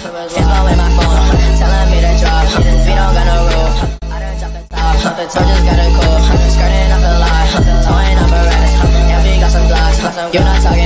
Info in my phone, telling me to drop. We don't got no roof. I done dropped the top. The toe just got a cool. Skirting off the lot. Towing up a rest. And we got some blocks. You not talking.